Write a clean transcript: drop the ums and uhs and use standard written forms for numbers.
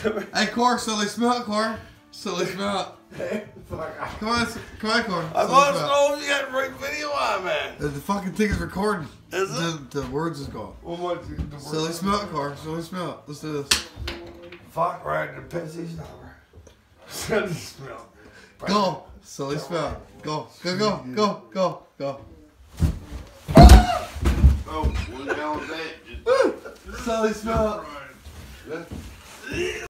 Hey, Cor, silly smell it, Cor. Silly smell it. Come on, Cor. I want to know if you got a great video on, man. The fucking thing is recording. Is it? The words is gone. Silly smell it, Cor. Silly smell it. Let's do this. Fuck right, the Pepsi's number. Silly smell. Go. Silly smell it. Go. Go, go, go, go, go. Oh, 1 gallon tank. Silly smell it.